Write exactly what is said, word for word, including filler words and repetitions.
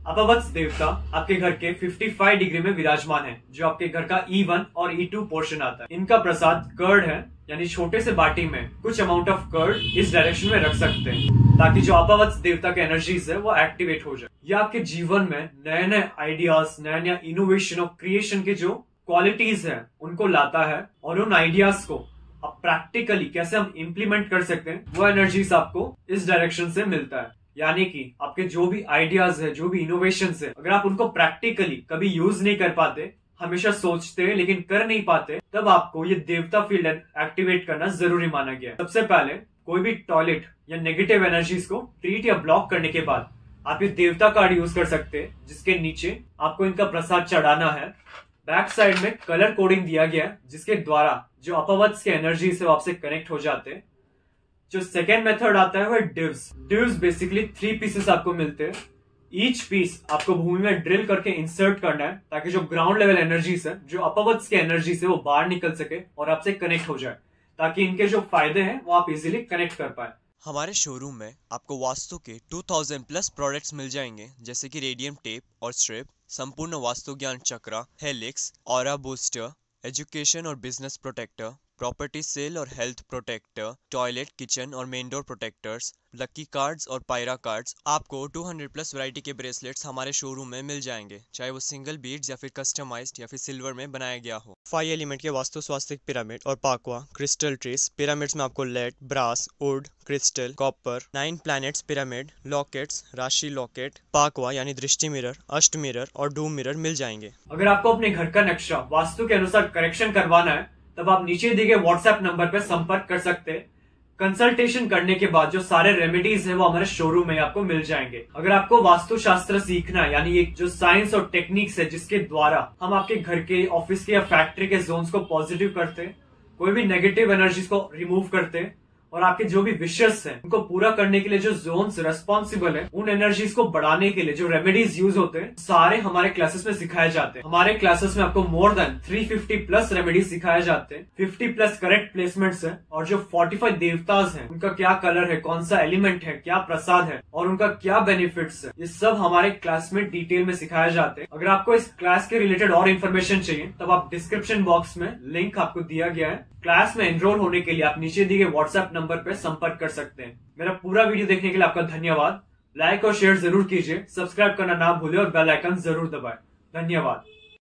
अपवत्स देवता आपके घर के पचपन डिग्री में विराजमान है, जो आपके घर का ई वन और ई टू पोर्शन आता है। इनका प्रसाद कर्ड है, यानी छोटे से बाटी में कुछ अमाउंट ऑफ कर्ड इस डायरेक्शन में रख सकते हैं, ताकि जो अपवत्स देवता के एनर्जीज है वो एक्टिवेट हो जाए। यह आपके जीवन में नए नए आइडियाज, नया नया इनोवेशन और क्रिएशन के जो क्वालिटीज है उनको लाता है, और उन आइडियाज को अब प्रैक्टिकली कैसे हम इम्प्लीमेंट कर सकते हैं वो एनर्जीज आपको इस डायरेक्शन से मिलता है। यानी कि आपके जो भी आइडियाज है, जो भी इनोवेशन है, अगर आप उनको प्रैक्टिकली कभी यूज नहीं कर पाते, हमेशा सोचते लेकिन कर नहीं पाते, तब आपको ये देवता फील्ड एक्टिवेट करना जरूरी माना गया है। सबसे पहले कोई भी टॉयलेट या नेगेटिव एनर्जीज को ट्रीट या ब्लॉक करने के बाद आप ये देवता कार्ड यूज कर सकते हैं, जिसके नीचे आपको इनका प्रसाद चढ़ाना है। बैक साइड में कलर कोडिंग दिया गया है, जिसके द्वारा जो अपवत्स के एनर्जी से आपसे कनेक्ट हो जाते हैं। जो सेकेंड मेथड आता है वो डिव्स। डिव्स बेसिकली थ्री पीसेस आपको मिलते हैं। ईच पीस आपको भूमि में ड्रिल करके इंसर्ट करना है, ताकि जो ग्राउंड लेवल एनर्जीज है, जो अपवत्स के एनर्जी से वो बाहर निकल सके और आपसे कनेक्ट हो जाए, ताकि इनके जो फायदे हैं वो आप इजीली कनेक्ट कर पाए। हमारे शोरूम में आपको वास्तु के दो हज़ार प्लस प्रोडक्ट्स मिल जाएंगे, जैसे कि रेडियम टेप और स्ट्रिप, संपूर्ण वास्तु ज्ञान chakra, helix, aura booster, education और बिजनेस प्रोटेक्टर, प्रॉपर्टी सेल और हेल्थ प्रोटेक्टर, टॉयलेट, किचन और main door protectors, lucky cards और पायरा कार्ड्स। आपको दो सौ प्लस वैरायटी के ब्रेसलेट्स हमारे शोरूम में मिल जाएंगे, चाहे वो सिंगल बीड्स या फिर कस्टमाइज्ड या फिर सिल्वर में बनाया गया हो। फाइव एलिमेंट के वास्तु स्वास्तिक पिरामिड और पाकवा क्रिस्टल ट्रीज। पिरामिड्स में आपको lead, brass, wood, crystal, copper, nine planets pyramid, lockets, राशि लॉकेट, पाकवा यानी दृष्टि मिरर, अष्ट मिरर और डूम मिरर मिल जाएंगे। अगर आपको अपने घर का नक्शा वास्तु के अनुसार करेक्शन करवाना है, तब आप नीचे दिए गए व्हाट्सएप नंबर पर संपर्क कर सकते हैं। कंसल्टेशन करने के बाद जो सारे रेमेडीज है वो हमारे शोरूम में आपको मिल जाएंगे। अगर आपको वास्तु शास्त्र सीखना है, यानी ये जो साइंस और टेक्निक्स है जिसके द्वारा हम आपके घर के, ऑफिस के या फैक्ट्री के जोन्स को पॉजिटिव करते हैं, कोई भी नेगेटिव एनर्जीज को रिमूव करते हैं, और आपके जो भी विशेष हैं उनको पूरा करने के लिए जो जोन्स रिस्पॉन्सिबल है, उन एनर्जीज को बढ़ाने के लिए जो रेमेडीज यूज होते हैं, सारे हमारे क्लासेस में सिखाए जाते हैं। हमारे क्लासेस में आपको मोर देन तीन सौ पचास प्लस रेमेडीज सिखाए जाते हैं, पचास प्लस करेक्ट प्लेसमेंट्स हैं, और जो पैंतालीस देवताज हैं उनका क्या कलर है, कौन सा एलिमेंट है, क्या प्रसाद है और उनका क्या बेनिफिट्स है, ये सब हमारे क्लास में डिटेल में सिखाए जाते हैं। अगर आपको इस क्लास के रिलेटेड और इन्फॉर्मेशन चाहिए, तब आप डिस्क्रिप्शन बॉक्स में लिंक आपको दिया गया है। क्लास में एनरोल होने के लिए आप नीचे दिए गए व्हाट्सएप नंबर पर संपर्क कर सकते हैं। मेरा पूरा वीडियो देखने के लिए आपका धन्यवाद। लाइक और शेयर जरूर कीजिए, सब्सक्राइब करना ना भूले और बेल आइकन जरूर दबाएं। धन्यवाद।